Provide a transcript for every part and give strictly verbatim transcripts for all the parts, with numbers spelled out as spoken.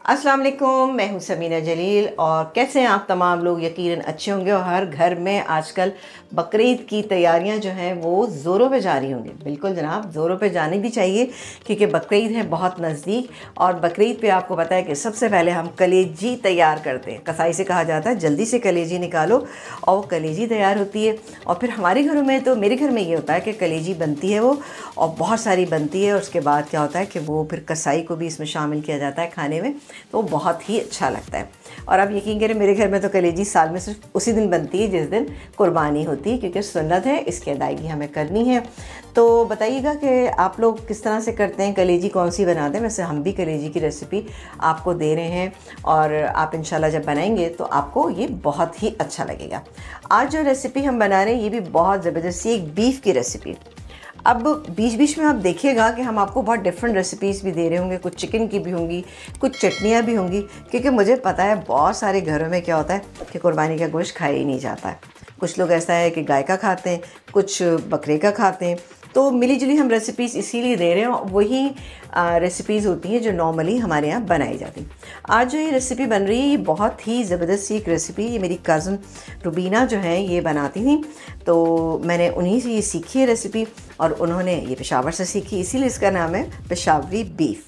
अस्सलाम वालेकुम, मैं हूं समीना जलील। और कैसे हैं आप तमाम लोग? यकीनन अच्छे होंगे। और हर घर में आजकल बकरीद की तैयारियां जो हैं वो ज़ोरों पे जारी होंगी। बिल्कुल जनाब, ज़ोरों पे जानी भी चाहिए क्योंकि बकरीद है बहुत नज़दीक। और बकरीद पे आपको पता है कि सबसे पहले हम कलेजी तैयार करते हैं। कसाई से कहा जाता है जल्दी से कलेजी निकालो, और वो कलेजी तैयार होती है। और फिर हमारे घरों में, तो मेरे घर में ये होता है कि कलेजी बनती है वो, और बहुत सारी बनती है। और उसके बाद क्या होता है कि वो फिर कसाई को भी इसमें शामिल किया जाता है खाने में, तो बहुत ही अच्छा लगता है। और आप यकीन करें, मेरे घर में तो कलेजी साल में सिर्फ उसी दिन बनती है जिस दिन कुर्बानी होती है, क्योंकि सुन्नत है, इसकी अदायगी हमें करनी है। तो बताइएगा कि आप लोग किस तरह से करते हैं, कलेजी कौन सी बनाते हैं। वैसे हम भी कलेजी की रेसिपी आपको दे रहे हैं, और आप इंशाल्लाह जब बनाएंगे तो आपको ये बहुत ही अच्छा लगेगा। आज जो रेसिपी हम बना रहे हैं ये भी बहुत ज़बरदस्त सी एक बीफ की रेसिपी। अब बीच बीच में आप देखिएगा कि हम आपको बहुत डिफरेंट रेसिपीज़ भी दे रहे होंगे। कुछ चिकन की भी होंगी, कुछ चटनियाँ भी होंगी, क्योंकि मुझे पता है बहुत सारे घरों में क्या होता है कि कुर्बानी का गोश्त खाया ही नहीं जाता है। कुछ लोग ऐसा है कि गाय का खाते हैं, कुछ बकरे का खाते हैं। तो मिली जुली हम रेसिपीज़ इसीलिए दे रहे हैं, वही रेसिपीज़ होती हैं जो नॉर्मली हमारे यहाँ बनाई जाती हैं। आज जो ये रेसिपी बन रही है ये बहुत ही ज़बरदस्त सी एक रेसिपी, ये मेरी कज़न रुबीना जो है ये बनाती थी, तो मैंने उन्हीं से ये सीखी है रेसिपी। और उन्होंने ये पेशावर से सीखी, इसीलिए इसका नाम है पेशावरी बीफ।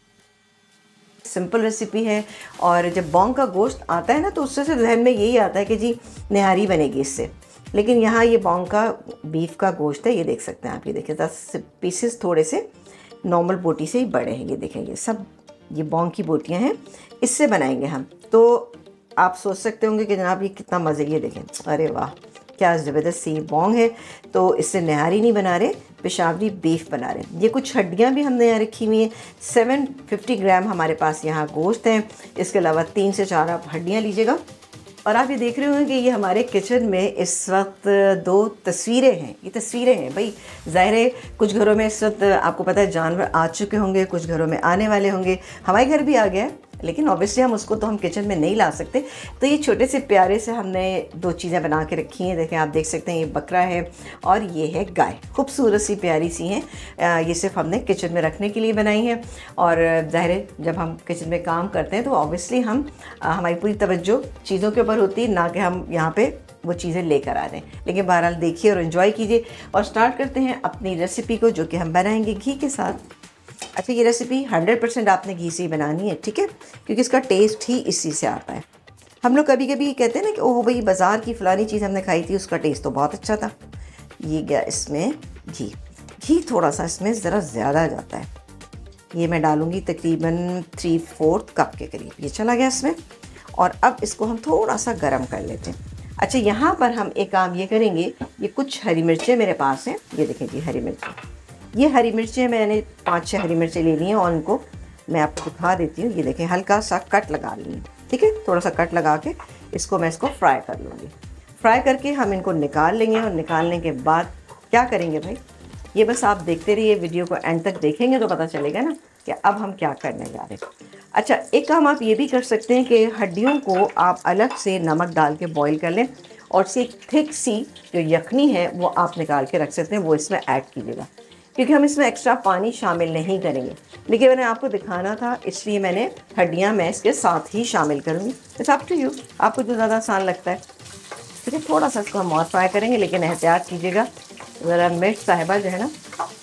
सिंपल रेसिपी है। और जब बॉन्ग का गोश्त आता है ना, तो उससे से जहन में यही आता है कि जी निहारी बनेगी इससे। लेकिन यहाँ ये बॉन्ग का बीफ का गोश्त है, ये देख सकते हैं आप। ये देखिए दस पीसेस थोड़े से नॉर्मल बोटी से ही बड़े हैं। ये देखें, ये सब ये बॉन्ग की बोटियाँ हैं, इससे बनाएंगे हम। तो आप सोच सकते होंगे कि जनाब ये कितना मज़े, ये देखें, अरे वाह क्या ज़बरदस्त सी बॉन्ग है। तो इससे नहारी नहीं बना रहे, पेशावरी बीफ बना रहे। ये कुछ हड्डियाँ भी हमने यहाँ रखी हुई हैं। सेवन फिफ्टी ग्राम हमारे पास यहाँ गोश्त है। इसके अलावा तीन से चार आप हड्डियाँ लीजिएगा। और आप ये देख रहे होंगे कि ये हमारे किचन में इस वक्त दो तस्वीरें हैं। ये तस्वीरें हैं भाई, ज़ाहिर है कुछ घरों में इस वक्त आपको पता है जानवर आ चुके होंगे, कुछ घरों में आने वाले होंगे। हमारे घर भी आ गया है, लेकिन ऑब्वियसली हम उसको तो हम किचन में नहीं ला सकते। तो ये छोटे से प्यारे से हमने दो चीज़ें बना के रखी हैं। देखें, आप देख सकते हैं, ये बकरा है और ये है गाय। खूबसूरत सी प्यारी सी हैं। ये सिर्फ हमने किचन में रखने के लिए बनाई है। और ज़ाहिर है जब हम किचन में काम करते हैं तो ऑब्वियसली हम हमारी पूरी तवज्जो चीज़ों के ऊपर होती है, ना कि हम यहाँ पर वो चीज़ें लेकर आ रहे हैं। लेकिन बहरहाल देखिए और एंजॉय कीजिए। और स्टार्ट करते हैं अपनी रेसिपी को, जो कि हम बनाएंगे घी के साथ। अच्छा, ये रेसिपी हंड्रेड परसेंट आपने घी से ही बनानी है, ठीक है, क्योंकि इसका टेस्ट ही इसी से आता है। हम लोग कभी कभी कहते हैं ना कि ओह भाई बाज़ार की फ़लानी चीज़ हमने खाई थी, उसका टेस्ट तो बहुत अच्छा था। ये गया इसमें घी। घी थोड़ा सा इसमें ज़रा ज़्यादा जाता है। ये मैं डालूँगी तकरीबन थ्री फोर्थ कप के करीब। ये चला गया इसमें। और अब इसको हम थोड़ा सा गर्म कर लेते हैं। अच्छा, यहाँ पर हम एक काम ये करेंगे, ये कुछ हरी मिर्चें मेरे पास हैं। ये देखें जी, हरी मिर्चें। ये हरी मिर्चें मैंने पाँच छः हरी मिर्चें ले ली हैं, और उनको मैं आपको दिखा देती हूँ। ये देखें, हल्का सा कट लगा ली है, ठीक है। थोड़ा सा कट लगा के इसको मैं इसको फ्राई कर लूँगी। फ्राई करके हम इनको निकाल लेंगे। और निकालने के बाद क्या करेंगे भाई, ये बस आप देखते रहिए, वीडियो को एंड तक देखेंगे तो पता चलेगा ना कि अब हम क्या करने जा रहे हैं। अच्छा, एक काम आप ये भी कर सकते हैं कि हड्डियों को आप अलग से नमक डाल के बॉईल कर लें, और से एक थिक सी जो यखनी है वो आप निकाल के रख सकते हैं, वो इसमें ऐड कीजिएगा, क्योंकि हम इसमें एक्स्ट्रा पानी शामिल नहीं करेंगे। लेकिन मैंने आपको दिखाना था, इसलिए मैंने हड्डियाँ मैं इसके साथ ही शामिल करूँगी। इट्स अप टू यू, आपको जो ज़्यादा आसान लगता है। ठीक है, थोड़ा सा इसको हम और फ्राई करेंगे, लेकिन एहतियात कीजिएगा, ज़रा मिर्च साहिबा जो है ना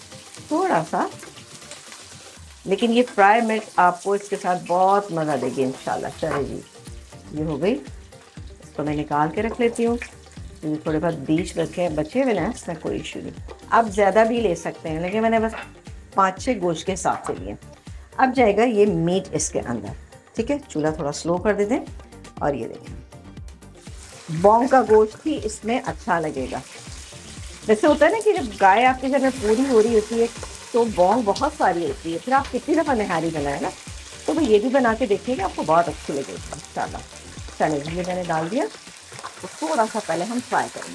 थोड़ा सा, लेकिन ये फ्राई मिर्च आपको इसके साथ बहुत मज़ा देगी इंशाल्लाह। चलिए जी, ये हो गई। इसको मैं निकाल के रख लेती हूँ। थोड़े बहुत बीच रखे बचे हुए ना, इसमें कोई इशू नहीं। आप ज़्यादा भी ले सकते हैं, लेकिन मैंने बस पाँच छः गोश्त के हिसाब से लिए। अब जाएगा ये मीट इसके अंदर, ठीक है। चूल्हा थोड़ा स्लो कर देते हैं। और ये देखें, बॉन्ग का गोश्त ही इसमें अच्छा लगेगा। जैसे होता है ना कि जब गाय आपके घर में पूरी हो रही होती है तो बॉन्ग बहुत सारी होती है, फिर आप कितनी दफ़ा नहारी बनाए ना, तो वो ये भी बना के देखिएगा, आपको बहुत अच्छी लगेगी इंशाल्लाह। चलिए, ये मैंने डाल दिया। तो थोड़ा सा पहले हम फ्राई करेंगे,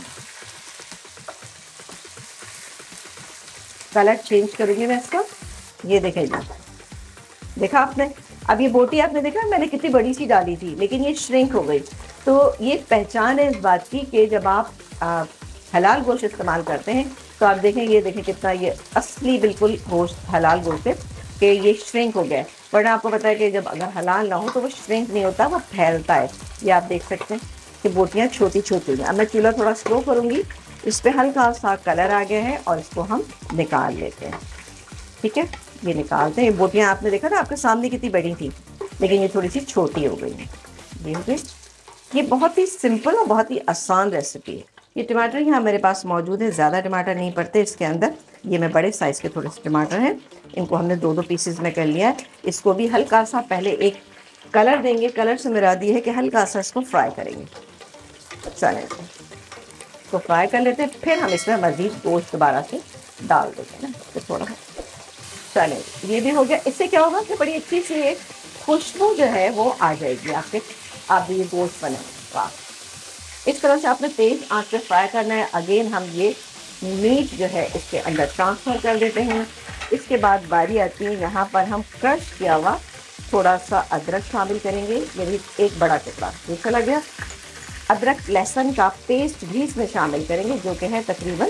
कलर चेंज करूँगी मैं इसका। ये देखें जी, देखा आपने, अब ये बोटी आपने देखा मैंने कितनी बड़ी सी डाली थी, लेकिन ये श्रिंक हो गई। तो ये पहचान है इस बात की कि जब आप आ, हलाल गोश्त इस्तेमाल करते हैं, तो आप देखें, ये देखें कितना ये असली बिल्कुल गोश्त हलाल गोश्त है कि ये श्रिंक हो गया है। वरना आपको पता है कि जब अगर हलाल ना हो तो वो श्रिंक नहीं होता, वो फैलता है। ये आप देख सकते हैं कि बोटियाँ छोटी छोटी हैं। अब मैं चूल्हा थोड़ा स्लो करूँगी, इस पर हल्का सा कलर आ गया है और इसको हम निकाल लेते हैं। ठीक है, ये निकालते हैं। ये बोटियाँ आपने देखा था आपके सामने कितनी बड़ी थी, लेकिन ये थोड़ी सी छोटी हो गई हैं। ये हो गई। ये बहुत ही सिंपल और बहुत ही आसान रेसिपी है। ये टमाटर यहाँ मेरे पास मौजूद है, ज़्यादा टमाटर नहीं पड़ते इसके अंदर। ये मैं बड़े साइज़ के थोड़े से टमाटर हैं, इनको हमने दो दो पीसेस में कर लिया है। इसको भी हल्का सा पहले एक कलर देंगे, कलर से मेरा दी है कि हल्का सा इसको फ्राई करेंगे। चलें, इसको फ्राई कर लेते हैं, फिर हम इसमें मज़ीद गोश्त दोबारा से डाल देते हैं ना, तो थोड़ा चलें। ये भी हो गया। इससे क्या होगा कि बड़ी अच्छी सी एक खुशबू जो है वो आ जाएगी आपके, आप ये गोश्त बनाएंगे। इस तरह से आपने तेज आंच पे फ्राई करना है। अगेन हम ये मीट जो है इसके अंदर ट्रांसफ़र कर देते हैं। इसके बाद बारी आती है, यहाँ पर हम क्रश किया हुआ थोड़ा सा अदरक शामिल करेंगे। ये भी एक बड़ा टुकड़ा ये चला गया। अदरक लहसुन का पेस्ट भी इसमें शामिल करेंगे, जो कि है तकरीबन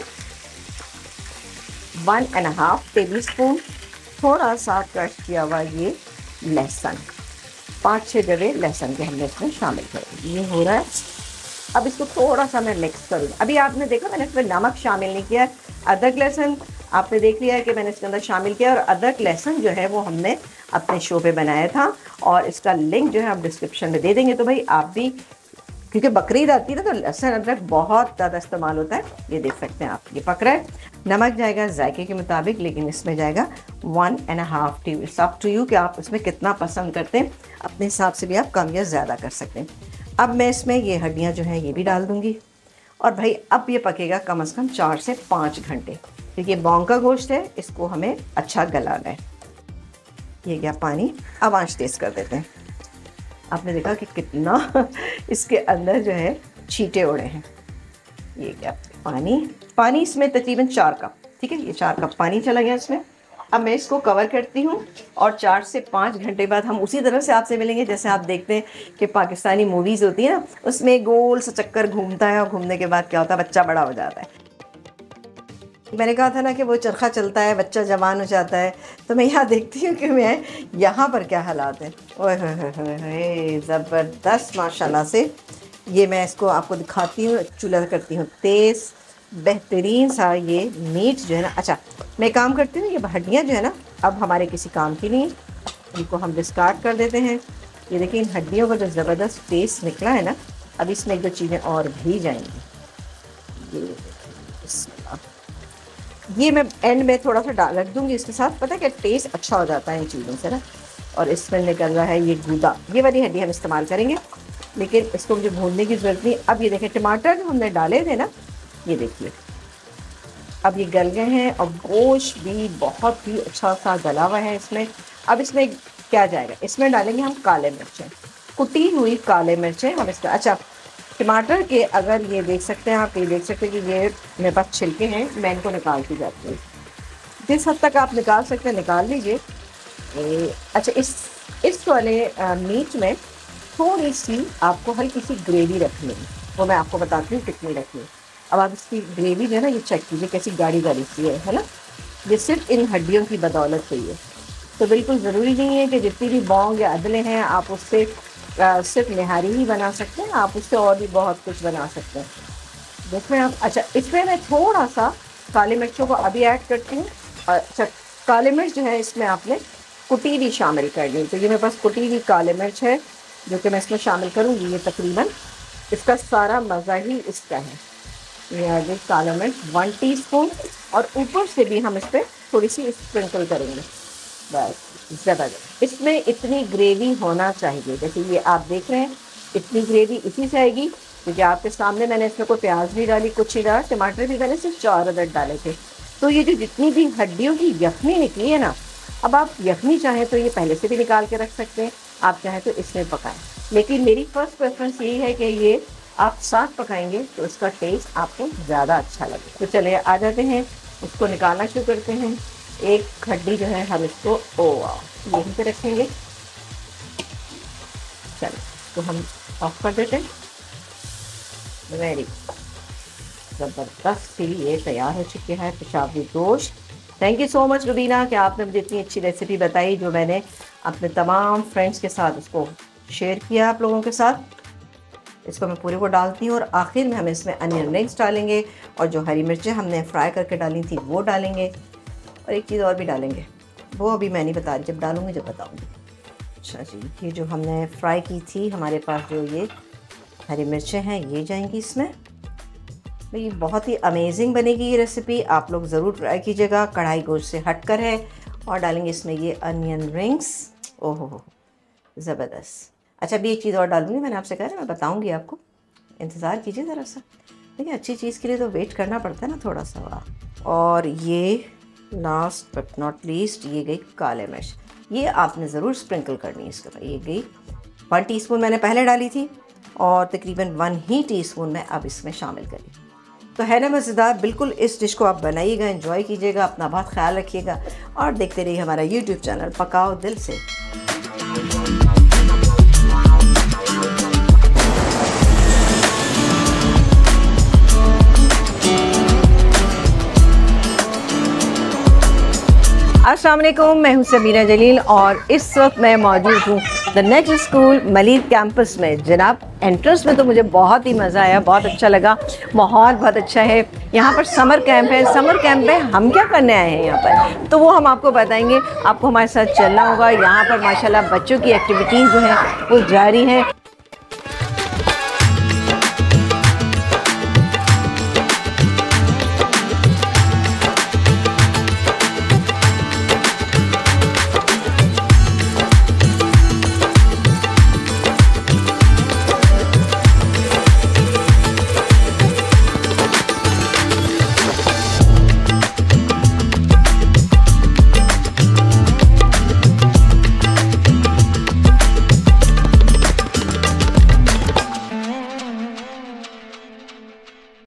one and half tablespoon. थोड़ा सा क्रश किया हुआ ये लहसुन, पाँच छः जगह लहसुन के हमने इसमें शामिल करेंगे। ये हो रहा है। अब इसको थोड़ा सा मैं मिक्स करूँगी। अभी आपने देखा मैंने इसमें नमक शामिल नहीं किया। अदरक लहसुन आपने देख लिया है कि मैंने इसके अंदर शामिल किया, और अदरक लहसुन जो है वो हमने अपने शो पे बनाया था, और इसका लिंक जो है आप डिस्क्रिप्शन में दे देंगे। तो भाई आप भी, क्योंकि बकरीद आती है ना, तो लहसुन अदरक बहुत ज़्यादा इस्तेमाल होता है। ये देख सकते हैं आप, ये पक रहा है। नमक जाएगा जायके के मुताबिक, लेकिन इसमें जाएगा one and half T. It's up to you कि आप इसमें कितना पसंद करते हैं, अपने हिसाब से भी आप कम या ज़्यादा कर सकते हैं। अब मैं इसमें ये हड्डियाँ जो हैं ये भी डाल दूँगी, और भाई अब ये पकेगा कम से कम चार से पाँच घंटे, क्योंकि ये बॉन्ग का गोश्त है, इसको हमें अच्छा गलाना है। ये गया पानी। अब आंच तेज़ कर देते हैं। आपने देखा कि कितना इसके अंदर जो है छींटे उड़े हैं। ये क्या पानी पानी इसमें तकरीबन चार कप। ठीक है, ये चार कप पानी चला गया इसमें। अब मैं इसको कवर करती हूँ, और चार से पाँच घंटे बाद हम उसी तरह से आपसे मिलेंगे जैसे आप देखते हैं कि पाकिस्तानी मूवीज़ होती है ना, उसमें गोल सा चक्कर घूमता है, और घूमने के बाद क्या होता है, बच्चा बड़ा हो जाता है। मैंने कहा था ना कि वो चरखा चलता है, बच्चा जवान हो जाता है। तो मैं यहाँ देखती हूँ कि मैं यहाँ पर क्या हालात हैं। ओए होए ज़बरदस्त माशाल्लाह से। ये मैं इसको आपको दिखाती हूँ, चूल्हा करती हूँ तेज़, बेहतरीन सा ये मीट जो है ना। अच्छा, मैं काम करती हूँ, ये हड्डियाँ जो है ना अब हमारे किसी काम की नहीं, इनको हम डिस्कार्ड कर देते हैं। ये देखिए, इन हड्डियों का जो ज़बरदस्त टेस्ट निकला है ना, अब इसमें एक दो चीज़ें और भी जाएंगी। ये ये मैं एंड में थोड़ा सा डाल रख दूँगी इसके साथ, पता है क्या टेस्ट अच्छा हो जाता है इन चीज़ों से ना। और इसमें निकल रहा है ये गूदा, ये वाली हड्डी हम इस्तेमाल करेंगे, लेकिन इसको मुझे भूनने की ज़रूरत नहीं। अब ये देखें, टमाटर जो हमने डाले थे ना, ये देखिए अब ये गल गए हैं, और गोश्त भी बहुत ही अच्छा सा गला हुआ है इसमें। अब इसमें क्या जाएगा, इसमें डालेंगे हम काले मिर्चें, कुटी हुई काले मिर्चें हम इसका। अच्छा, टमाटर के अगर ये देख सकते हैं आप, ये देख सकते हैं कि ये मेरे पास छिलके हैं, मैं इनको निकालती जाती हूँ। जिस हद तक आप निकाल सकते हैं निकाल लीजिए। अच्छा, इस इस वाले मीट में थोड़ी सी आपको हल्की सी ग्रेवी रखनी है, वो मैं आपको बताती हूँ कितनी रखनी है। अब आप इसकी ग्रेवी जो है ना, ये चेक कीजिए कैसी गाढ़ी गाढ़ी सी है है ना। ये सिर्फ इन हड्डियों की बदौलत हुई है। तो बिल्कुल ज़रूरी नहीं है कि जितनी भी बौंग या अदले हैं आप उससे सिर्फ निहारी ही बना सकते हैं, आप उससे और भी बहुत कुछ बना सकते हैं। देखिए आप। अच्छा, इसमें मैं थोड़ा सा काली मिर्चों को अभी ऐड करती हूँ। अच्छा, काली मिर्च जो है इसमें आपने कुटी भी शामिल कर दी, तो ये मेरे पास कुटी हुई काली मिर्च है जो कि मैं इसमें शामिल करूँगी। ये तकरीबन इसका सारा मज़ा ही इसका है। ये आ गई काला मिर्च वन टीस्पून, और ऊपर से भी हम इस पर थोड़ी सी स्प्रिंकल करेंगे बस। ज़्यादा इसमें इतनी ग्रेवी होना चाहिए, जैसे ये आप देख रहे हैं, इतनी ग्रेवी इसी से आएगी, क्योंकि आपके सामने मैंने इसमें कोई प्याज भी डाली, कुछ ही डाला, टमाटर भी मैंने सिर्फ चार अदद डाले थे। तो ये जो जितनी भी हड्डियों की यखनी निकली है ना, अब आप यखनी चाहें तो ये पहले से भी निकाल के रख सकते हैं, आप चाहें तो इसमें पकाएं, लेकिन मेरी फर्स्ट प्रेफरेंस यही है कि ये आप साथ पकाएंगे तो इसका टेस्ट आपको ज़्यादा अच्छा लगे। तो चलिए आ जाते हैं, उसको निकालना शुरू करते हैं। एक हड्डी जो है हम इसको ओ यहीं पे रखेंगे। चलिए तो हम ऑफ कर देते हैं। वेरी ज़बरदस्त सी ये तैयार हो चुकी है पेशावरी गोश्त। Thank you so much Rubina कि आपने मुझे इतनी अच्छी रेसिपी बताई, जो मैंने अपने तमाम फ्रेंड्स के साथ उसको शेयर किया आप लोगों के साथ। इसको मैं पूरे को डालती हूँ और आखिर में हम इसमें अनियन रिंग्स डालेंगे और जो हरी मिर्चें हमने फ्राई करके डाली थी वो डालेंगे, और एक चीज़ और भी डालेंगे, वो अभी मैं नहीं बता रही, जब डालूँगी जब बताऊँगी। अच्छा जी, ये जो हमने फ्राई की थी हमारे पास जो ये हरी मिर्चें हैं ये जाएंगी इसमें। तो ये बहुत ही अमेजिंग बनेगी ये रेसिपी, आप लोग ज़रूर ट्राई कीजिएगा। कढ़ाई गोश्त से हटकर है और डालेंगे इसमें ये अनियन रिंग्स। ओहो हो ज़बरदस्त। अच्छा अभी एक चीज़ और डालूँगी, मैंने आपसे कहा ना मैं बताऊँगी आपको, इंतज़ार कीजिए ज़रा सा। देखिए अच्छी चीज़ के लिए तो वेट करना पड़ता है ना थोड़ा सा। वाह। और ये लास्ट बट नॉट लीस्ट ये गई काले मिर्च, ये आपने ज़रूर स्प्रिंकल करनी है इसके ऊपर। ये गई वन टीस्पून मैंने पहले डाली थी और तकरीबन वन ही टीस्पून मैं अब इसमें शामिल करी। तो है ना मज़ेदार। बिल्कुल इस डिश को आप बनाइएगा, एंजॉय कीजिएगा, अपना बहुत ख्याल रखिएगा और देखते रहिए हमारा यूट्यूब चैनल पकाओ दिल से। अस्सलाम वालेकुम, मैं हूं सबीना जलील और इस वक्त मैं मौजूद हूं द नेक्स्ट स्कूल मलीद कैंपस में। जनाब एंट्रेंस में तो मुझे बहुत ही मज़ा आया, बहुत अच्छा लगा, माहौल बहुत अच्छा है। यहाँ पर समर कैंप है। समर कैंप में हम क्या करने आए हैं यहाँ पर, तो वो हम आपको बताएंगे। आपको हमारे साथ चलना होगा। यहाँ पर माशाल्लाह बच्चों की एक्टिविटीज़ जो हैं वो जारी हैं।